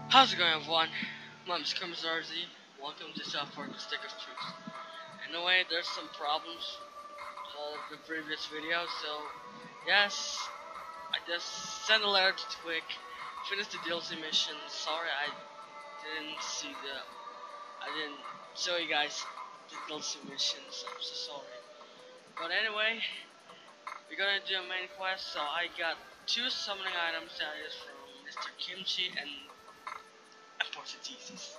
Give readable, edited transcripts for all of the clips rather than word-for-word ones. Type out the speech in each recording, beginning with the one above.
How's it going, everyone? My name's Commissar Z. Welcome to South Park: The Stick of Truth. Anyway, there's some problems with the previous video, so yes, I just sent a letter to Twig, finished the DLC mission. Sorry, I didn't show you guys the DLC mission, so I'm so sorry. But anyway, we're gonna do a main quest. So I got 2 summoning items, that is from Mr. Kimchi and Portuguese.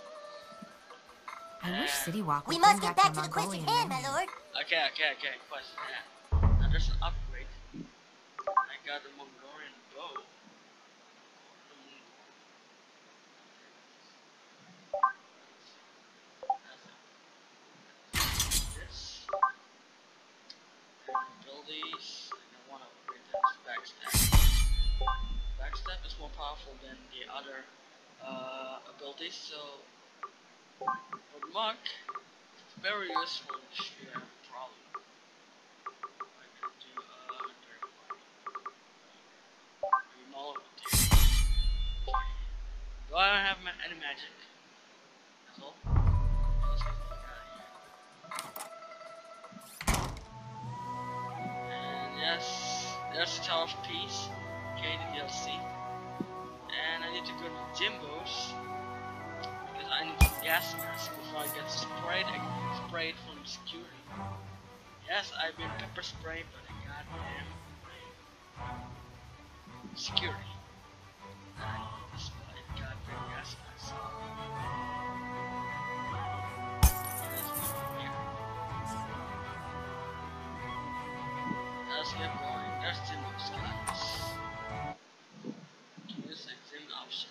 I wish City Walk would We must bring get back the to the quest at Mongolian hand, my menu. lord. Okay. Quest. Yeah. Now there's an upgrade. I got the Mongolian bow. This. Abilities. I want to upgrade this backstab. Backstab is more powerful than the other abilities, so for Muck, it's very useful if you have a problem. I could do remote. Do I don't have any magic? That's all. Let's get the fuck out of here. And yes, there's the Tower of Peace. Okay, the DLC. And I need to go to Jimbo's because I need some gas mask before I get sprayed from security. Yes, I've been pepper sprayed, but I goddamn security. I need this goddamn gas mask. Let's get going. There's Jimbo's, guys. Use the exam option.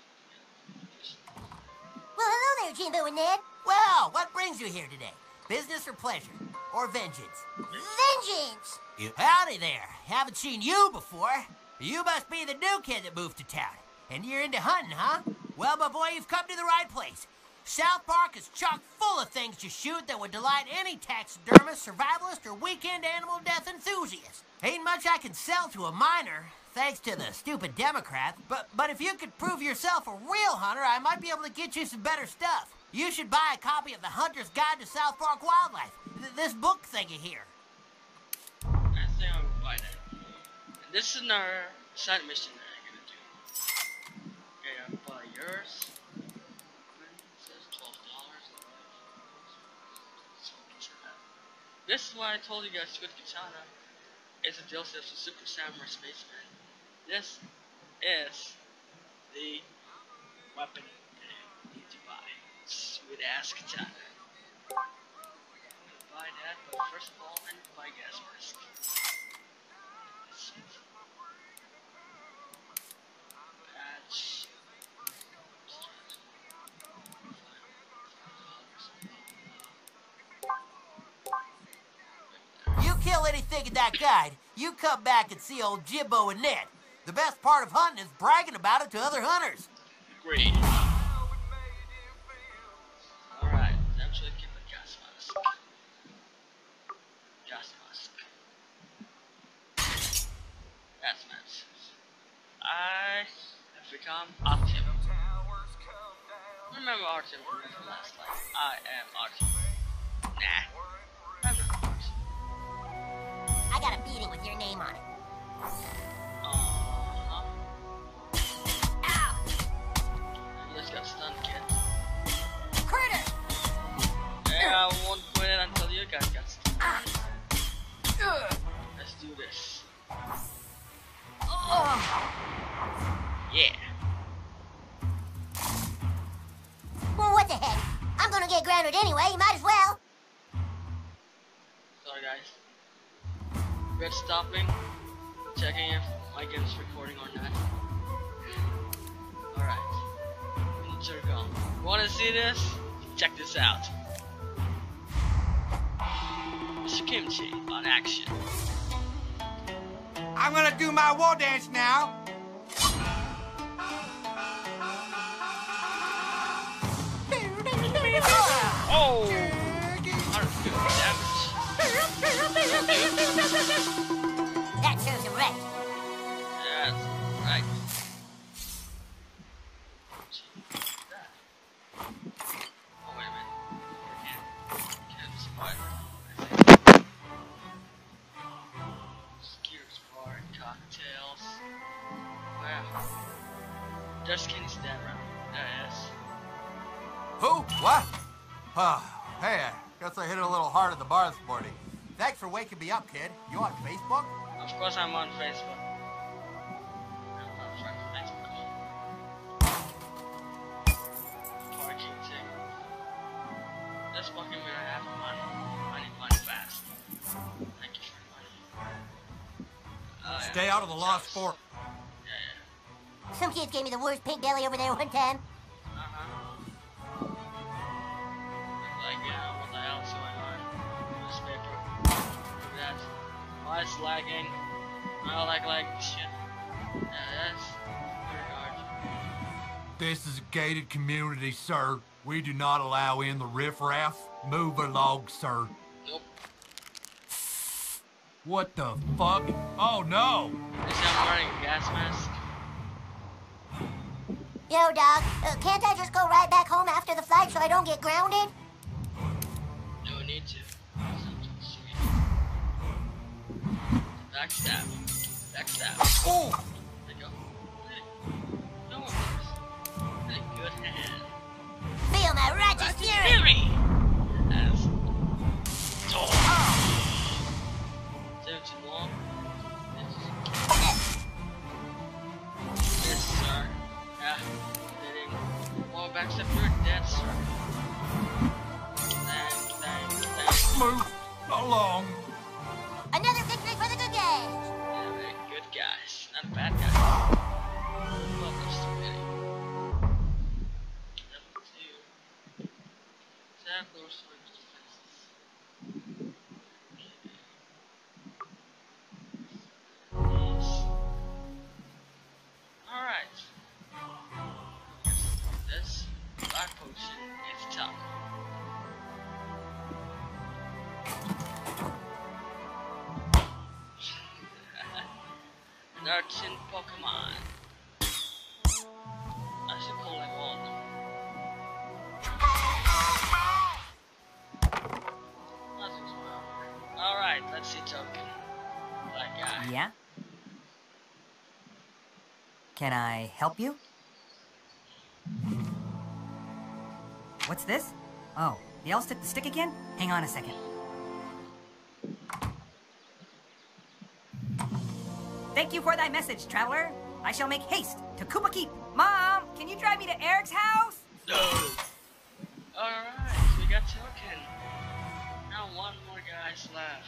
Well, hello there, Jimbo and Ned. Well, what brings you here today? Business or pleasure? Or vengeance? Vengeance! Howdy there. Haven't seen you before. You must be the new kid that moved to town. And you're into hunting, huh? Well, my boy, you've come to the right place. South Park is chock full of things to shoot that would delight any taxidermist, survivalist, or weekend animal death enthusiast. Ain't much I can sell to a minor, thanks to the stupid Democrat, but if you could prove yourself a real hunter, I might be able to get you some better stuff. You should buy a copy of The Hunter's Guide to South Park Wildlife, this book thingy here. I think I will buy that. And this is another side mission that I'm gonna do. Okay, I'll buy yours. It says $12. This is why I told you guys Squid Katana is a DLC of the Super Samurai Spaceman. This is the weapon that you need to buy. Sweet ass katana. I'm gonna buy that, but first of all, I need to buy gas mask. Patch. You kill anything in that guide, you come back and see old Jimbo and Ned. The best part of hunting is bragging about it to other hunters. Great. Alright, actually keep a gas mask. Gas mask. Gas mask. I have become Artyom. Remember Artyom from last life. I am Artyom. Nah. I'm not Artyom. I got a beating with your name on it. Ow! You just got stunned, kid. Critter! Yeah, I won't quit it until you guys got stunned. Let's do this. Yeah. Well, what the heck? I'm gonna get grounded anyway, might as well. Sorry guys. We're stopping, checking if my game is recording or not. Alright. Miniature gun. Wanna see this? Check this out. Mr. Kimchi on action. I'm gonna do my war dance now. Oh! 150 damage. That shows him right. Yes, right. There's Kenny's dad, right? There it is. Who? What? Hey, I guess I hit it a little hard at the bar this morning. Thanks for waking me up, kid. You on Facebook? Of course I'm on Facebook. I'm not friends with Facebook. Parking thing. This fucking man, I have money. Money fast. Thank you for money. Stay out of the Lost Fork. Yeah. Some kids gave me the worst pink belly over there one time. Like, yeah, what the hell is going on? Newspaper. Look at that. Why it's lagging? I like shit. Yeah, that's pretty hard. This is a gated community, sir. We do not allow in the riffraff. Move along, sir. Nope. What the fuck? Oh no! Is I'm wearing a gas mask? Yo, dog, can't I just go right back home after the flight so I don't get grounded? No need to. Something sweet. Backstab. Oh! There you go. No one cares. Really good hand. Feel my righteous fury! Fury! As. Too long. Yes, sir. Yeah. Hitting. More backstab. You're dead, sir. Thanks. Move along. Another victory for the good guys! Yeah, very good guys. Not bad guys. Love those stupidity. Number 2. Tap those sorts of defenses. Yes. Alright. This black potion is tough. Nurturing Pokemon. I should collect all of them. Nothing's wrong. Alright, let's see Token. That guy. Yeah? Can I help you? What's this? Oh, the elves took the stick again? Hang on a second. Thank you for thy message, traveler. I shall make haste to Koopa Keep. Mom, can you drive me to Eric's house? No! Alright, we got Token. Now one more guy's left.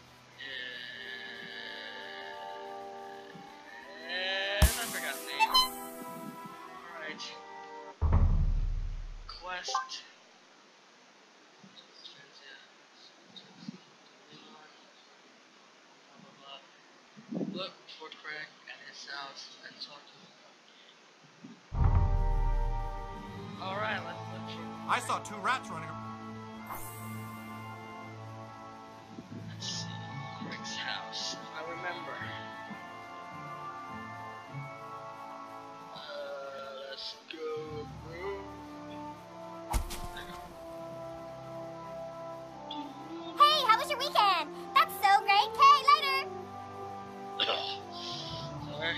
I forgot the name. Alright. Quest. Look for Craig at his house and talk to him. Alright, let's look for. I saw 2 rats running. Let's see. Craig's house. If I remember. Let's go, bro. There you go. Hey, how was your weekend? That's so great. Okay, later. Sorry.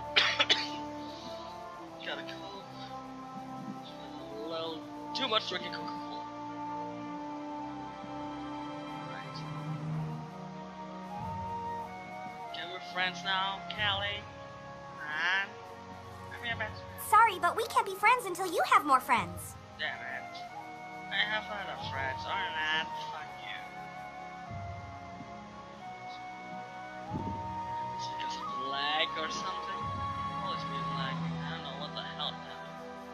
Got a cold. A little too much drinking Coca-Cola. Right. Okay, we're friends now, Callie. And I'm your best friend. Sorry, but we can't be friends until you have more friends. Damn it. I have other friends, or not. Fuck you. Is it because of lag or something? Always been lagging. I don't know what the hell happened.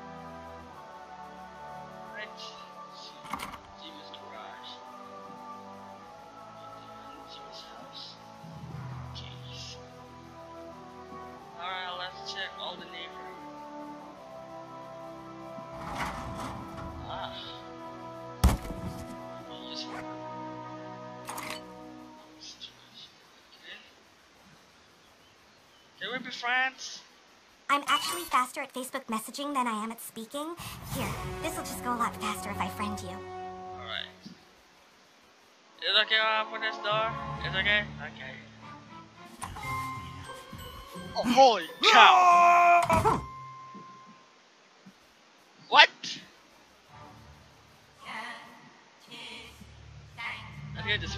Right. Jimmy's garage. Jimmy's house. Jeez. Alright, let's check all the neighborhood. Can we be friends? I'm actually faster at Facebook messaging than I am at speaking. Here, this'll just go a lot faster if I friend you. Alright. Is it okay if I open this door? Is it okay? Okay. Oh, holy cow!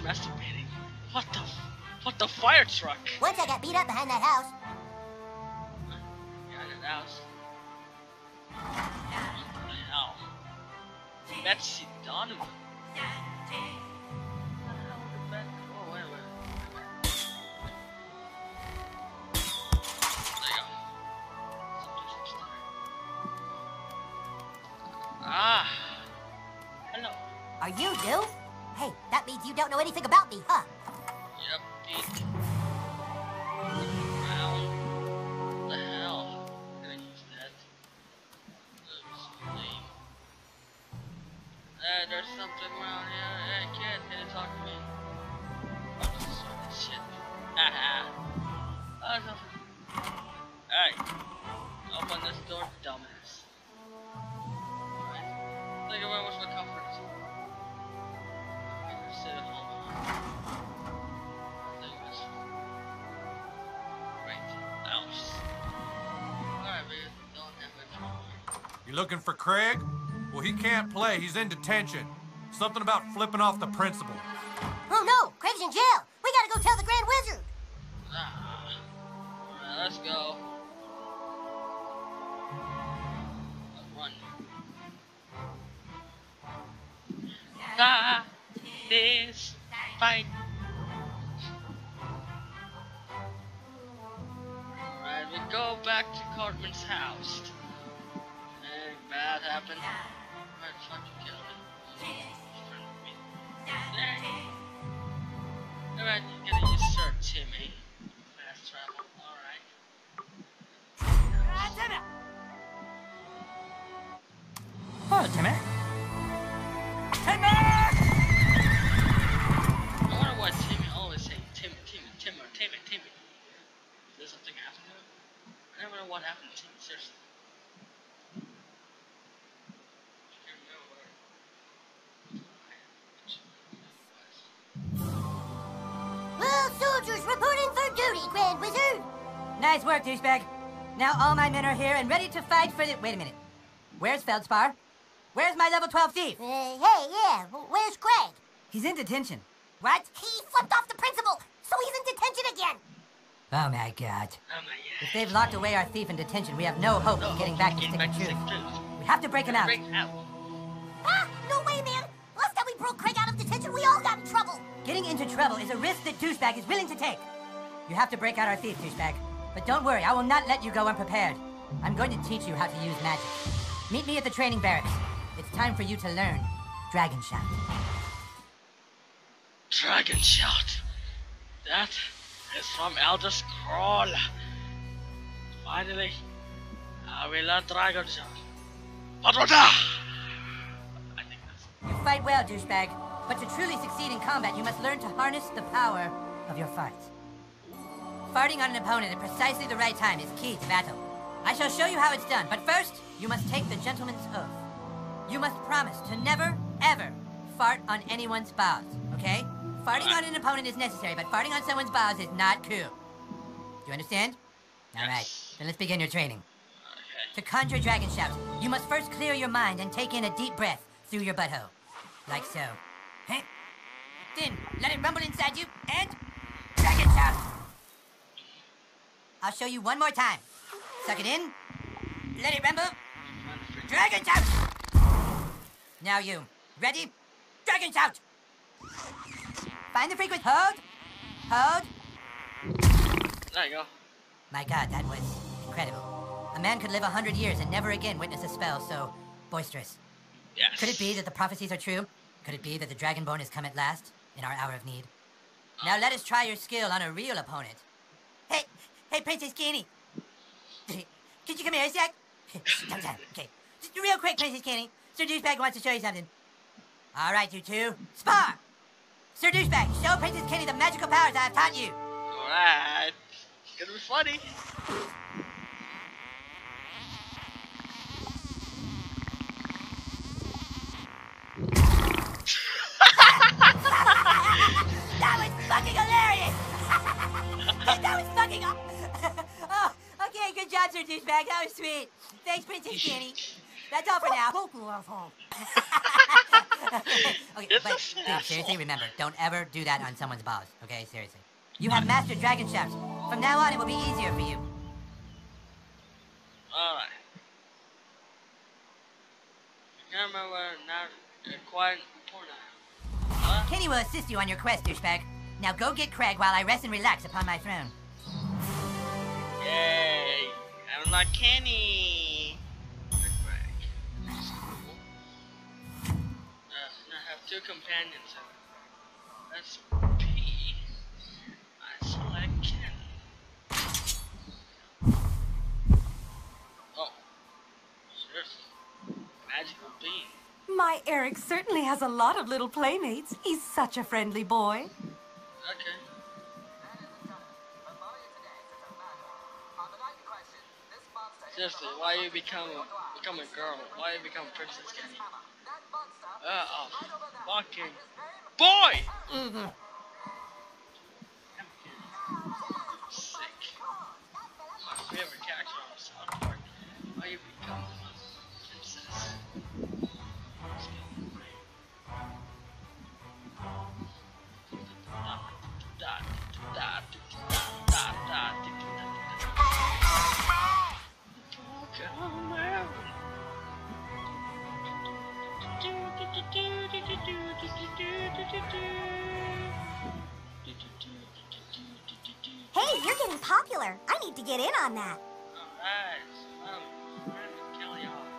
masturbating. What the fire truck? Once I got beat up behind that house. Behind that house. What the hell? Betsy Donovan. Oh, wait. There you go. Ah. Hello. Are you new? Hey, that means you don't know anything about me, huh? Yep, beat. Round. What the hell? I'm gonna use that. Looks lame. There's something around here. Hey, kid, can you talk to me? Oh, this is sort of shit. Haha. Oh, nothing. Hey. Open this door, dumbass. Alright. Think about what's my comfort. Sit at home. You looking for Craig? Well, he can't play. He's in detention. Something about flipping off the principal. Oh no, Craig's in jail. We gotta go tell the Grand Wizard. Alright, let's go. Run. This fight. Alright, we go back to Cartman's house. Anything bad happened? Alright, fuck you, kill me. Alright, you're gonna use Sir Timmy. Fast travel, alright. Timmy! Oh, Timmy. Timmy! I wonder why Timmy always say Timmy. Did something happen to him? I never know what happened to Timmy, seriously. Well, soldiers reporting for duty, Grand Wizard. Nice work, douchebag. Now all my men are here and ready to fight for the... Wait a minute. Where's Feldspar? Where's my level 12 thief? Hey, yeah, where's Craig? He's in detention. What? He flipped off the principal, so he's in detention again. Oh my god. Oh my god. If they've locked away our thief in detention, we have no hope of getting back to Stick and Truth. We have to break him out. Break out. Ah, no way, man. Last time we broke Craig out of detention, we all got in trouble. Getting into trouble is a risk that douchebag is willing to take. You have to break out our thief, douchebag. But don't worry, I will not let you go unprepared. I'm going to teach you how to use magic. Meet me at the training barracks. It's time for you to learn Dragon Shot. Dragon Shot. That is from Elder Scroll. Finally, I will learn Dragon Shot. Patrota! I think that's... You fight well, douchebag. But to truly succeed in combat, you must learn to harness the power of your farts. Farting on an opponent at precisely the right time is key to battle. I shall show you how it's done, but first, you must take the gentleman's oath. You must promise to never, ever fart on anyone's balls, okay? Farting on an opponent is necessary, but farting on someone's balls is not cool. Do you understand? Yes. All right, then let's begin your training. Okay. To conjure Dragon Shout, you must first clear your mind and take in a deep breath through your butthole. Like so. Hey? Then, let it rumble inside you, and... Dragon Shout! I'll show you one more time. Suck it in. Let it rumble. Dragon Shout! Now you. Ready? Dragon Shout! Find the frequency. Hold. Hold. There you go. My god, that was incredible. A man could live 100 years and never again witness a spell so boisterous. Yes. Could it be that the prophecies are true? Could it be that the Dragonborn has come at last, in our hour of need? Now let us try your skill on a real opponent. Hey, Princess Kenny. Could you come here a sec? Okay. Just real quick, Princess Kenny. Sir Douchebag wants to show you something. All right, you two. Spar! Sir Douchebag, show Princess Kenny the magical powers I have taught you. Alright. It's gonna be funny. That was fucking hilarious! That was fucking... Oh, okay, good job, Sir Douchebag. That was sweet. Thanks, Princess Kenny. That's all for now. Okay, It's but a dude, asshole. seriously, remember, don't ever do that on someone's balls. Okay, seriously. You have mastered dragon shafts. From now on, it will be easier for you. Alright. Remember, not quite important. What? Kenny will assist you on your quest, douchebag. Now go get Craig while I rest and relax upon my throne. Yay! I'm not Kenny. I have two companions. Let's P. I select Kenny. Oh, seriously, magical bean. My Eric certainly has a lot of little playmates. He's such a friendly boy. Okay. Seriously, why you become a girl? Why you become Princess Kenny? Oh, fucking boy! Sick. My favorite character on South Park. Why you become a princess? Hey, you're getting popular. I need to get in on that. Alright, Kelly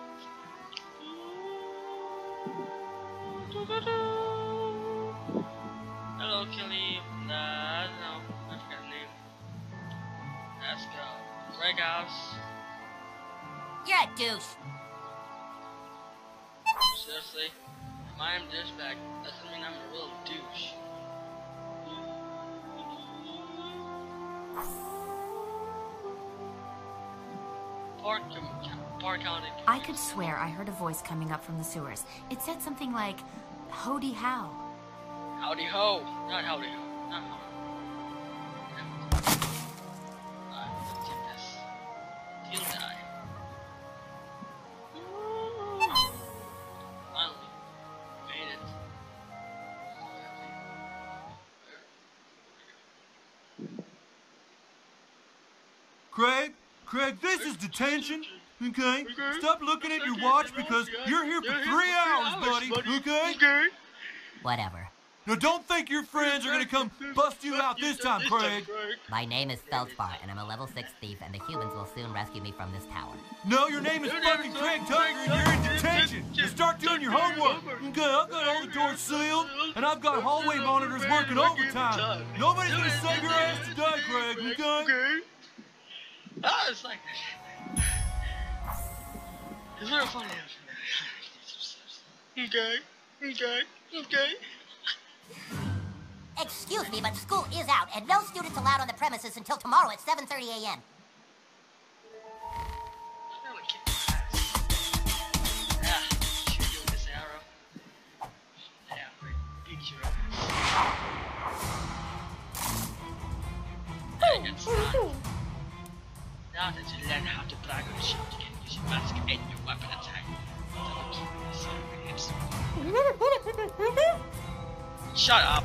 Hello, Kelly. No, I forgot the name. Let's go. Greg House. You're a douche. Seriously? If I'm a douchebag, doesn't mean I'm a real douche. Park County. I could swear I heard a voice coming up from the sewers. It said something like, "Howdy how." Howdy ho. Not howdy ho. Not howdy ho. Alright, let's take this. He'll die. Finally. Made it. Craig, this is detention, okay? Stop looking at your watch because you're here for 3 hours, buddy, okay? Whatever. Now don't think your friends are gonna come bust you out this time, Craig. My name is Feldspar, and I'm a level 6 thief, and the humans will soon rescue me from this tower. No, your name is fucking Craig Tucker and you're in detention. Now start doing your homework. Okay, I've got all the doors sealed, and I've got hallway monitors working overtime. Nobody's gonna save your ass today, Craig, okay? Ah, it's like... It's very funny. Okay. Excuse me, but school is out, and no students allowed on the premises until tomorrow at 7:30 a.m. Yeah, shoot you with this arrow. Yeah, beat you. Dang it, son. Now that you learn how to dragon shoot, you can use your mask and your weapon attack. Shut up.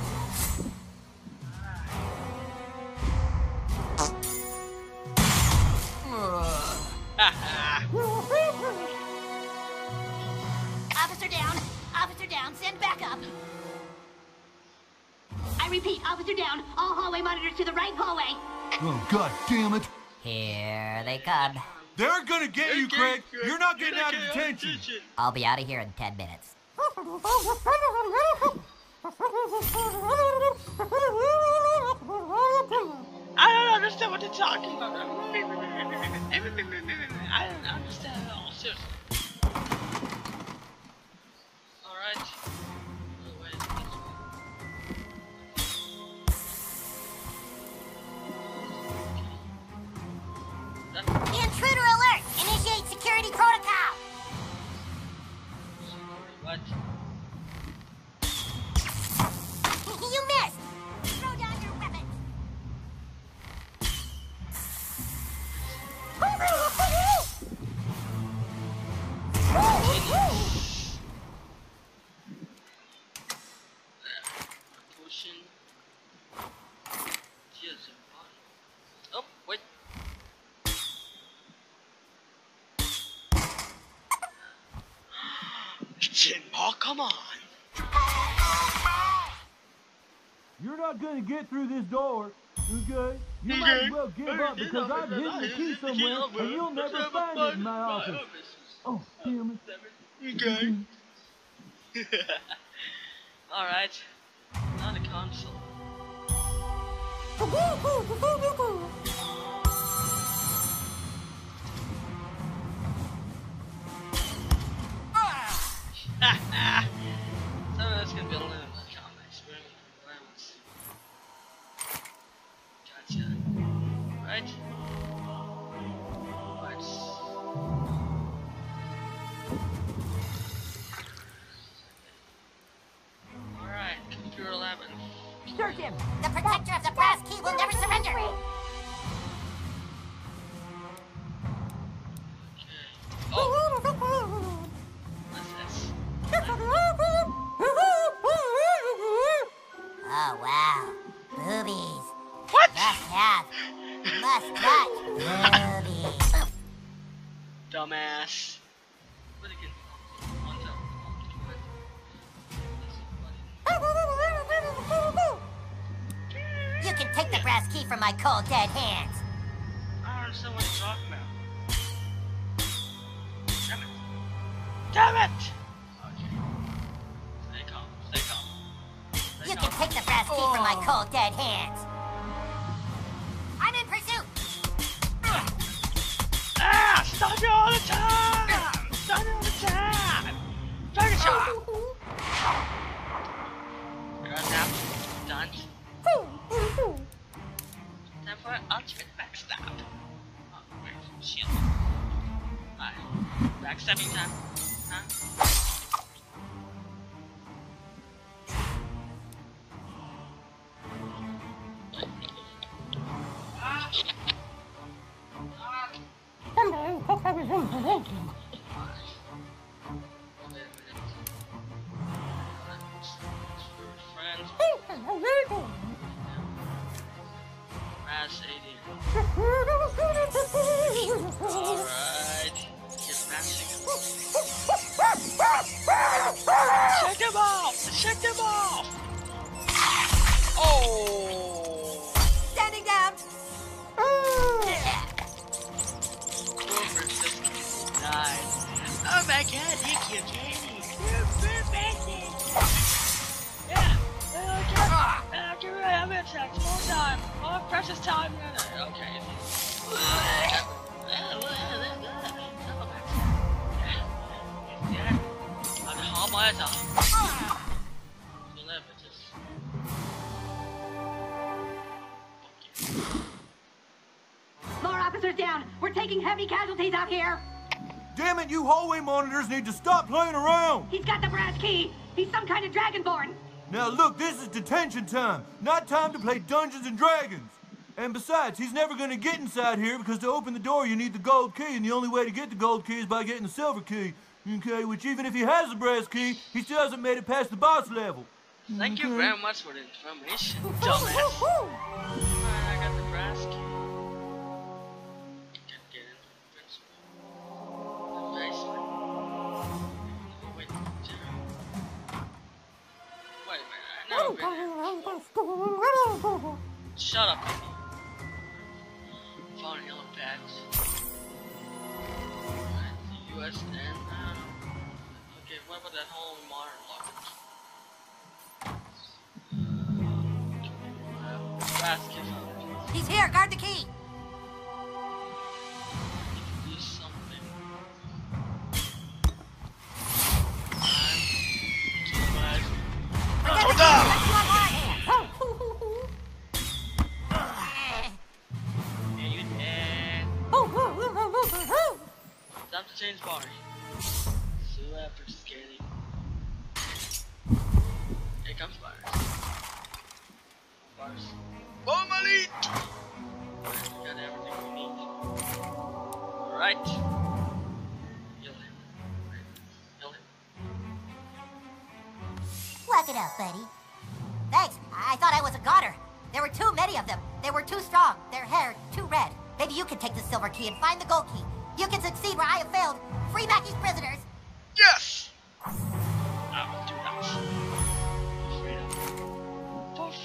Officer down! Officer down! Send backup! I repeat, officer down. All hallway monitors to the right hallway. Oh, God damn it. Here they come. They're gonna get you, Craig. You're not getting out of detention. I'll be out of here in 10 minutes. I don't understand what they're talking about. I don't understand at all. Seriously. Alright. Intruder alert! Initiate security protocol! What? You missed! Throw down your weapon! Jinbao, come on. You're not gonna get through this door, okay? You might as well give up because I've hidden the key somewhere and you'll never find it in my office. Oh, damn it. Okay. Alright. Now the console. So that's gonna be a little bit of combat experiment. Gotcha. Right? Right. Alright, computer 11. Search him! The protector of the brass key will never surrender. Oh! What's this? Oh, wow. Boobies. What? Must touch. Boobies. Dumbass. What again? One time. You can take the brass key from my cold, dead hands. I don't understand what you're talking about. Damn it. Damn it! Okay. Stay calm. Stay calm. Stay You calm. can take the brass key from my cold, dead hands. I'm in pursuit. Ah! Stop you all the time! Stop you all the time! Take a shot! Got that. Done. Time for an ultimate backstab. Oh, wait. Shield. Alright. Backstabbing time. Huh? Mass alien. Alright. Get mashing. Shake him off! Shake him off! Oh! Standing down! Nice. Oh my god, you cute Jenny. You're perfect. Yeah. Okay, right. I'm gonna check small time. Oh, precious time. Okay. Yeah. I'm hot by the More officers down. We're taking heavy casualties out here. Damn it, you hallway monitors need to stop playing around! He's got the brass key. He's some kind of dragonborn. Now look, this is detention time, not time to play Dungeons and Dragons. And besides, he's never gonna get inside here because to open the door you need the gold key, and the only way to get the gold key is by getting the silver key. Okay, which even if he has the brass key, he still hasn't made it past the boss level. Thank you very much for the information, dumbass. Alright, I got the brass key. Get into the principal. The basement. Wait, wait a minute, I never been here. Shut up, baby. Found yellow pads. Alright, the US and okay, what about that whole modern locker? Brass key found. He's here! Guard the key! Do something. Yeah, you dead. Time to change body. Super scaling. Here comes Bars. Bars. Bomb elite! We got everything we need. Alright. Kill him. Kill him. Walk it out, buddy. Thanks. I thought I was a goner. There were too many of them. They were too strong. Their hair too red. Maybe you can take the silver key and find the gold key. You can succeed where I have failed. Free Mackey's prisoners. Yes!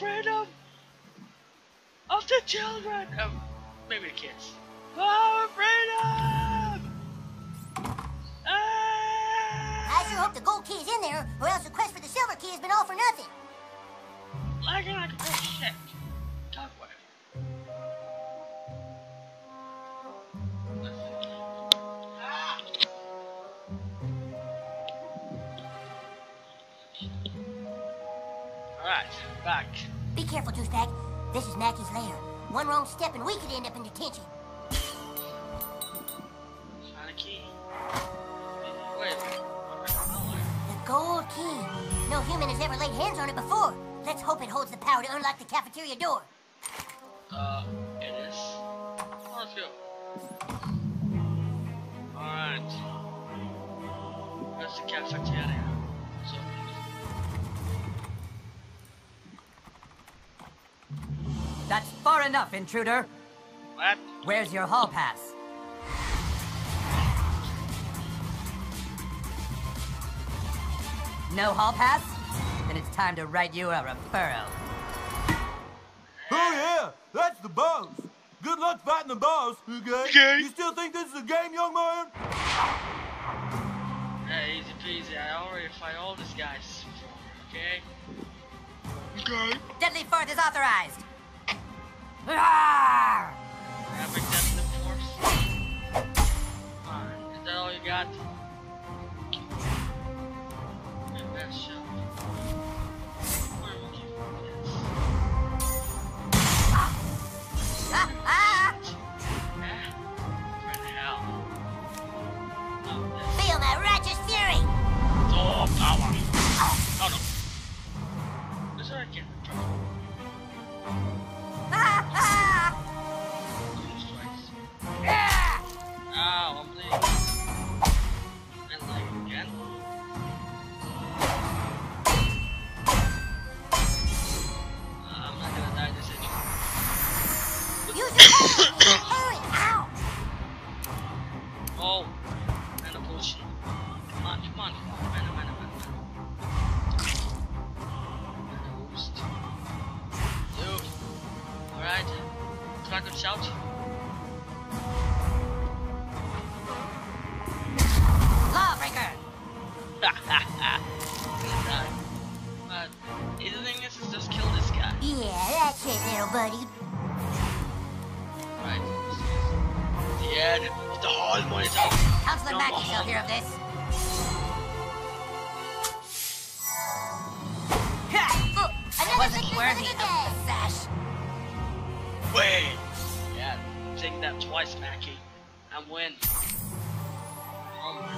afraid of the children. Maybe the kids. I'm afraid of. I sure hope the gold key is in there, or else the quest for the silver key has been all for nothing. Lagging like a shit. God, whatever. Alright, back. Be careful, douchebag. This is Mackey's lair. One wrong step and we could end up in detention. Find a key. Wait. The gold key. No human has ever laid hands on it before. Let's hope it holds the power to unlock the cafeteria door. It is. Let's go. Alright. Where's the cafeteria? So, That's far enough, intruder. what? Where's your hall pass? No hall pass? Then it's time to write you a referral. Oh yeah, that's the boss. Good luck fighting the boss, okay? You still think this is a game, young man? Hey, easy peasy. I already fight all these guys before, okay? Okay. Deadly Fourth is authorized. Rawr! Epic Deadly Force. Fine. Is that all you got? Your best shot. Where will you this? Ah, ah! Where the hell? Feel my righteous fury! Oh, power! Oh no. Is there a kid? Ah, ah! Ow, I'm bleeding. And like again. I'm not gonna die this injury. Use your power! Hurry! Ow! Oh, mana potion. Come on. Mana. Mana boost. Dude. Alright. Dragon shout. Lawbreaker! But the thing is just kill this guy. Yeah, that's it, little buddy. Right. The end of the hall monitor. Counselor No Mackey more shall hear of this. Another Wasn't victory worthy for of the day. the sash. Wait. Yeah, take that twice, Mackie. And win. Oh my.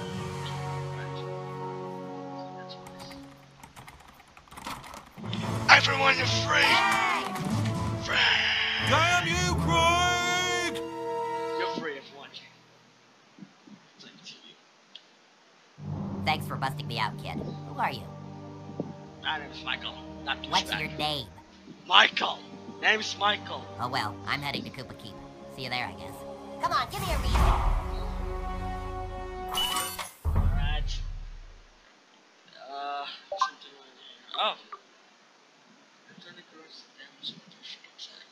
Right. Everyone afraid. Damn you, Craig! You're free if watching. It's like TV. Thanks for busting me out, kid. Who are you? My name's Michael. Not douchebag. What's your name? Michael. Name's Michael. Oh well, I'm heading to Koopa Keep. See you there, I guess. Come on, give me a reason. Alright. Something right here. Oh. Return the girls down so what the shit inside.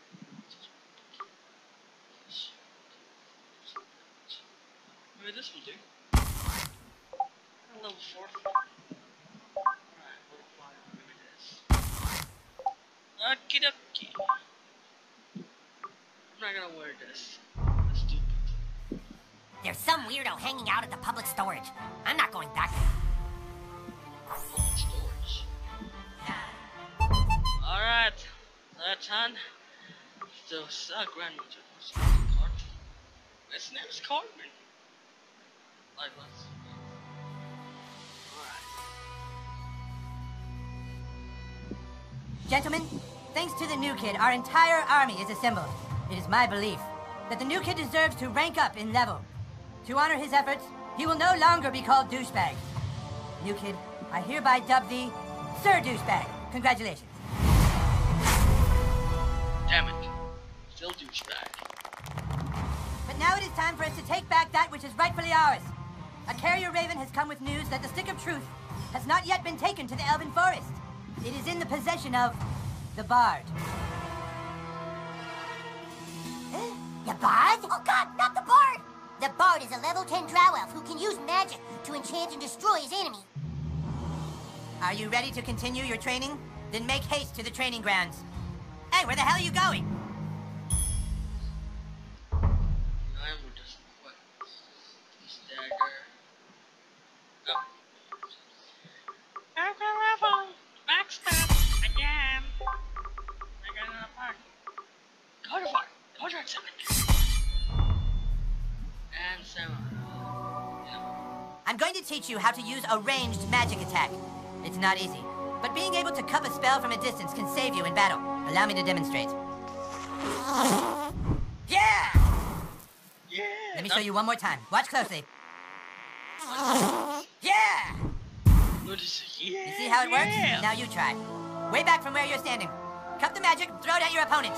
Maybe this will do. Level 4. Alright, we'll apply maybe this. Okie dokie. I'm not gonna wear this. That's stupid. There's some weirdo hanging out at the public storage. I'm not going back there. Storage. Alright. That's on. Still grandmother. His name's Cartman. Like, let's. Alright. Gentlemen, thanks to the new kid, our entire army is assembled. It is my belief that the new kid deserves to rank up in level. To honor his efforts, he will no longer be called Douchebag. New kid, I hereby dub thee Sir Douchebag. Congratulations. Damn it. Still douchebag. But now it is time for us to take back that which is rightfully ours. A carrier raven has come with news that the Stick of Truth has not yet been taken to the Elven Forest. It is in the possession of the Bard. The Bard? Oh god, not the Bard! The Bard is a level 10 drow elf who can use magic to enchant and destroy his enemy. Are you ready to continue your training? Then make haste to the training grounds. Hey, where the hell are you going? I'm going to teach you how to use a ranged magic attack. It's not easy, but being able to cup a spell from a distance can save you in battle. Allow me to demonstrate. Yeah! Yeah! Let me show you one more time. Watch closely. Yeah! You see how it works? Now you try. Way back from where you're standing. Cup the magic, throw it at your opponent.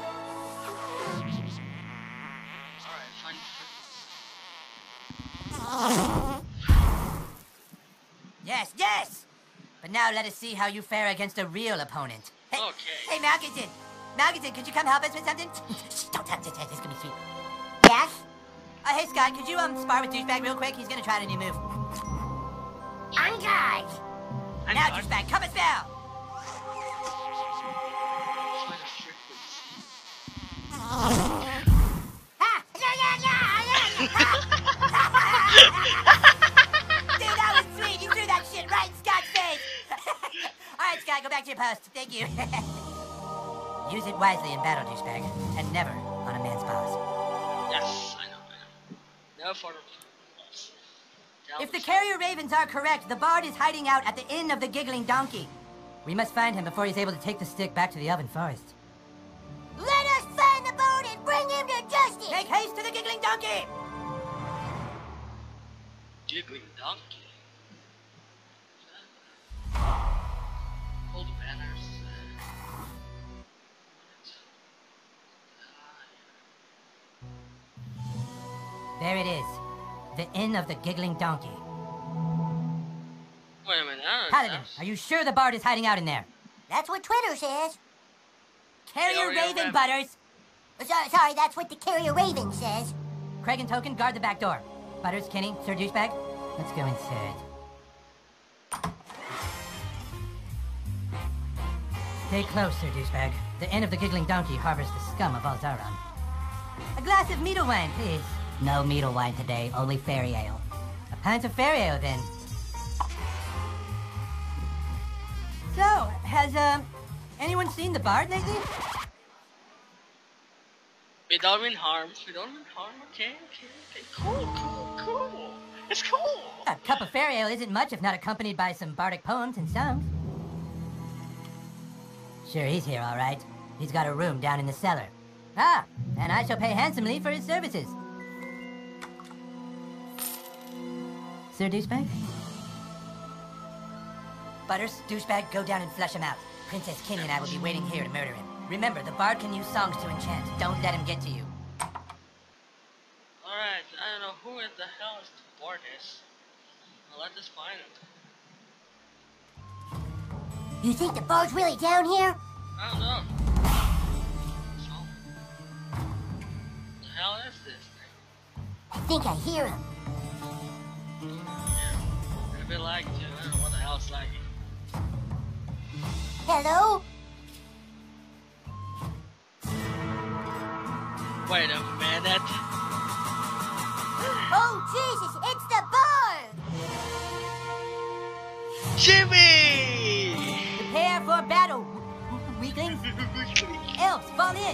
Yes, yes! But now let us see how you fare against a real opponent. Hey, okay. Hey, Malkinson! Malkinson, could you come help us with something? Shh, don't touch this, this is gonna be sweet. Yes? Hey, Scott, could you, spar with Douchebag real quick? He's gonna try a new move. On guard! Now, Douchebag, cup a spell! Dude, that was sweet! You threw that shit right in Scott's face! Alright, Scott, go back to your post. Thank you. Use it wisely in battle, Douchebag, and never on a man's palace. Yes, I know. Never for the If the carrier ravens are correct, the Bard is hiding out at the Inn of the Giggling Donkey. We must find him before he's able to take the stick back to the Elven Forest. Let us find the Bard and bring him to justice! Make haste to the Giggling Donkey! Giggling Donkey. Hold the banners. There it is. The Inn of the Giggling Donkey. Wait a minute. Paladin, are you sure the Bard is hiding out in there? That's what Twitter says. Carrier Raven, Butters! Sorry, that's what the Carrier Raven says. Craig and Token, guard the back door. Butters, Kenny, Sir Douchebag, let's go inside. Stay close, Sir Douchebag. The Inn of the Giggling Donkey harbors the scum of Alzaron. A glass of meadle wine, please. No meadle wine today, only fairy ale. A pint of fairy ale, then. So, has, anyone seen the Bard lately? We don't mean harm. Okay. Cool. It's cool. A cup of fairy ale isn't much if not accompanied by some bardic poems and songs. Sure, he's here, all right. He's got a room down in the cellar. Ah, and I shall pay handsomely for his services. Sir Douchebag? Butters, Douchebag, go down and flush him out. Princess Kenny and I will be waiting here to murder him. Remember, the Bard can use songs to enchant. Don't let him get to you. Alright, I don't know who in the hell is the Bard is. Well, let us find him. You think the Bard's really down here? I don't know. So, what the hell is this thing? I think I hear him. Yeah, a bit like too. I don't know what the hell it's like. Hello? Wait a minute. Oh, Jesus, it's the Bard! Jimmy! Prepare for battle, weaklings. Elves, fall in.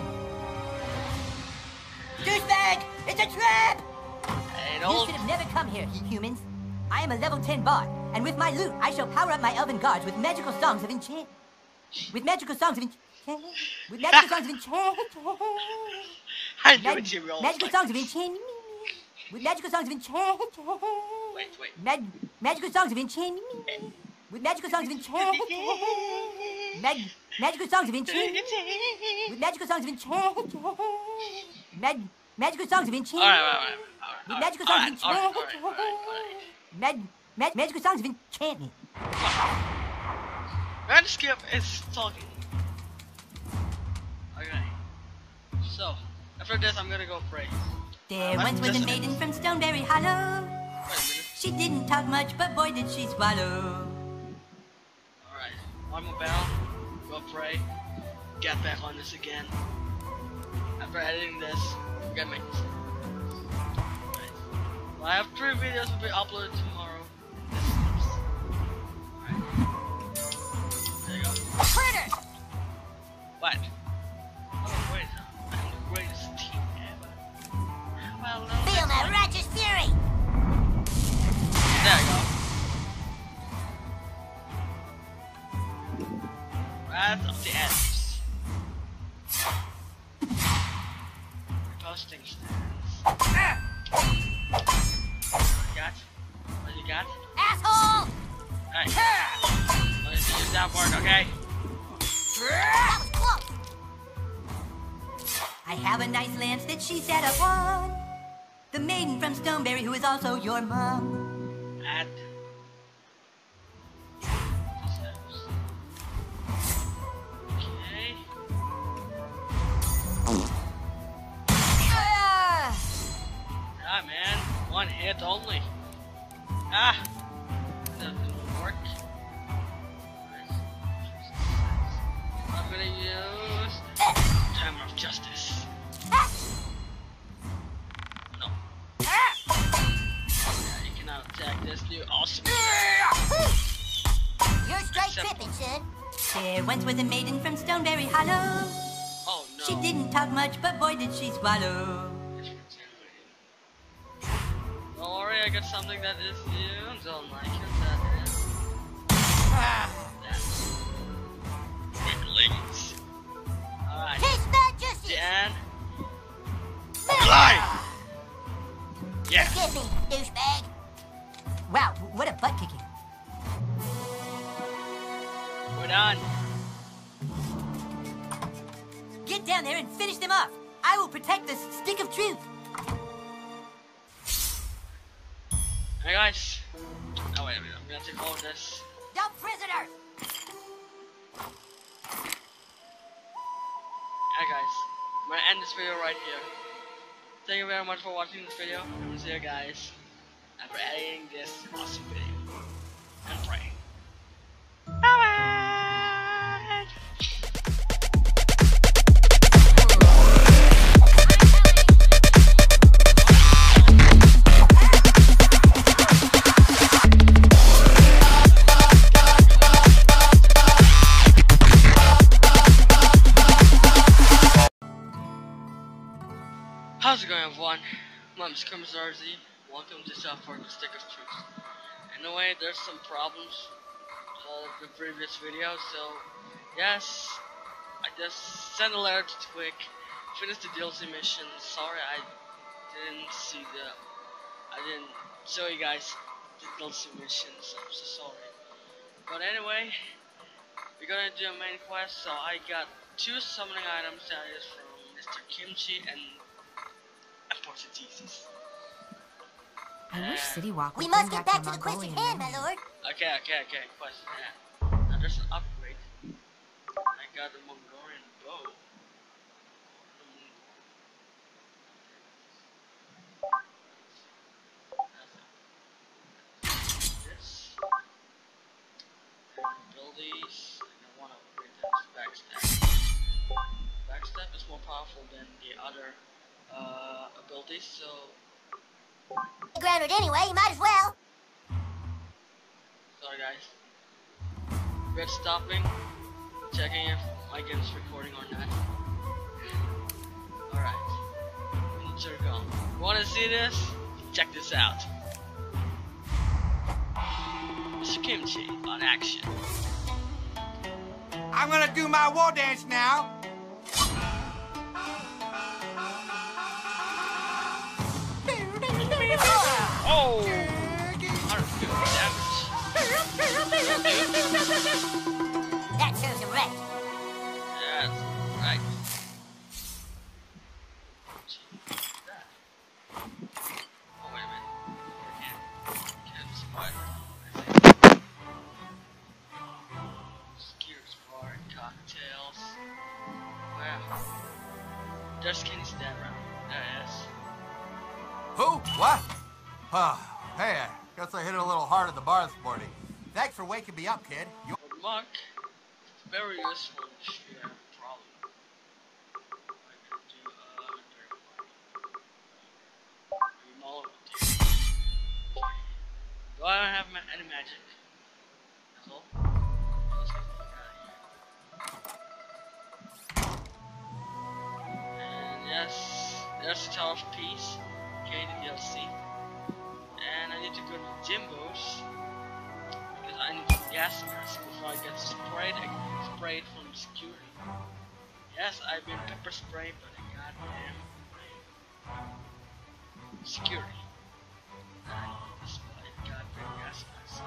Douchebag, it's a trap! You should have never come here, humans. I am a level 10 bard, and with my loot, I shall power up my elven guards with magical songs of enchant. With magical songs of enchant. With magical songs of enchant. I knew Jimmy all magical songs of enchant. With magical songs of enchant. Wait. Magical songs of enchant. With magical songs of enchant. Magical songs of enchant. With magical songs of enchant. Magical songs of enchant. Alright. With magical songs of enchant. Magical songs of enchantment. Manskip is talking. So, after this, I'm gonna go pray. There once was a maiden from Stoneberry Hollow. Wait a minute. She didn't talk much, but boy did she swallow. Alright, one more bell. Go pray. Get back on this again. After editing this, we're gonna make this. Right. Well, I have 3 videos will be uploaded tomorrow. Alright. There you go. Critter! What? Oh, wait. I'm the greatest team ever. Well, no, Feel my righteous fury! there you go. Wrath of the Ends. Posting stands. What you got? Asshole! Hey. Let me use that word, okay? That was close! I have a nice lance that she set upon. The maiden from Stoneberry who is also your mom. Add. Okay. Ah, man. 1 hit only. Ah! Doesn't work. I'm gonna use Hammer of Justice. No. Yeah, you cannot attack this new awesome. You're straight Except- tripping, son. There once was a maiden from Stoneberry Hollow. Oh no. She didn't talk much, but boy did she swallow. Don't worry, I got something that is you don't like it. That is. That's Wigglings. Alright. Taste not justice! Dan. Fly! Yeah. Get me, douchebag! Wow, what a butt kicking. We're done. Get down there and finish them off. I will protect the stick of truth. Hey guys. Oh wait a minute, I'm gonna take all of this. Dumb prisoners! Hey guys, I'm gonna end this video right here. Thank you very much for watching this video. I'm gonna see you guys after editing this awesome video. And praying. Bye! How's it going, everyone? My name is Kermit RZ. Welcome to South Park: The Stick of Truth. Anyway, there's some problems with the previous video, so yes, I just sent a letter to Twig, finished the DLC mission. Sorry, I didn't show you guys the DLC mission, so I'm so sorry. But anyway, we're gonna do a main quest. So I got 2 summoning items, that is from Mr. Kimchi and Portia Jesus. I wish City Walk would We bring must get back back the to the Christian Mongolian hand, my menu. lord. Okay, quest. Yeah. Now there's an upgrade. I got a Mongolian bow. This. Abilities. I want to upgrade this backstab. Backstab is more powerful than the other abilities, so Grounded anyway, you might as well. sorry guys. We're stopping, checking if my game is recording or not. Alright. Miniature gun. Wanna see this? Check this out. Mr. Kimchi on action. I'm gonna do my war dance now. Oh! 150 damage. That serves him right. Yes, right. Oh, wait a minute. Can't spider. Skiers bar, cocktails. Wow. There's Hey, I guess I hit it a little hard at the bar this morning. Thanks for waking me up, kid. But Muck, it's very useful if you have a problem. I can do remodel it. Do I don't have any magic? That's all. Let's get the fuck out of here. And yes, there's the Tower of Peace. Okay, the DLC. And I need to go to Jimbo's because I need a gas mask before I get sprayed. I get sprayed from security. Yes, I've been pepper sprayed, but I goddamn security. I need this goddamn gas mask.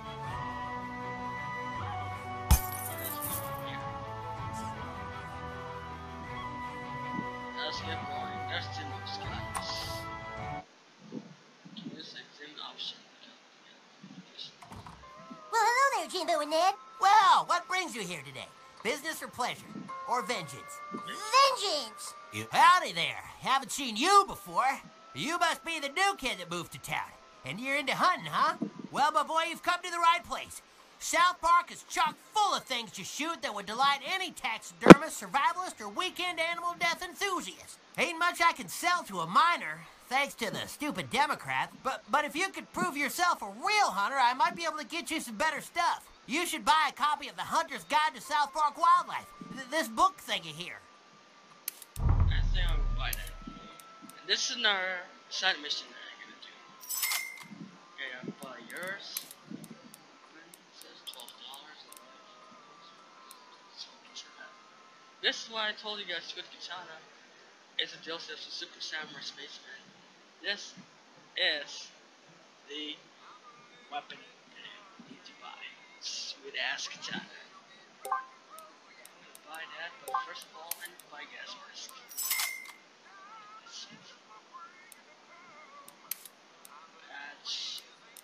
Let's get going. There's Jimbo's, guys. Well, hello there, Jimbo and Ned. Well, what brings you here today? Business or pleasure? Or vengeance? Vengeance! Howdy there. Haven't seen you before. You must be the new kid that moved to town. And you're into hunting, huh? Well, my boy, you've come to the right place. South Park is chock full of things to shoot that would delight any taxidermist, survivalist, or weekend animal death enthusiast. Ain't much I can sell to a minor, thanks to the stupid Democrat, but if you could prove yourself a real hunter, I might be able to get you some better stuff. You should buy a copy of The Hunter's Guide to South Park Wildlife, this book thingy here. I think I will buy that. And this is another side mission that I'm gonna do. Okay, I'll buy yours. It says $12. This is why I told you guys to go to Katana. It's a DLC of the Super Samurai Spaceman. This is the weapon that you need to buy. Sweet ass Katana. I'm gonna buy that, but first of all, I need to buy gas mask. Patch.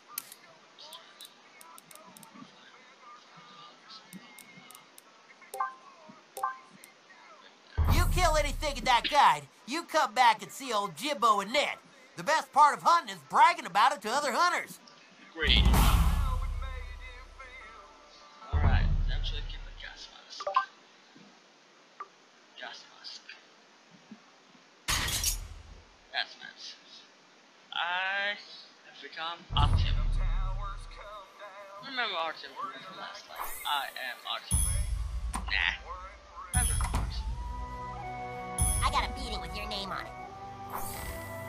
You kill anything in that guide, you come back and see old Jimbo and Ned. The best part of hunting is bragging about it to other hunters. Agreed. Alright, I'm just gonna keep a gas mask. Gas mask. Gas mask. I have become Artyom. Remember Artyom from last life. I am Artyom. Nah. Remember Artyom. I got a beating with your name on it.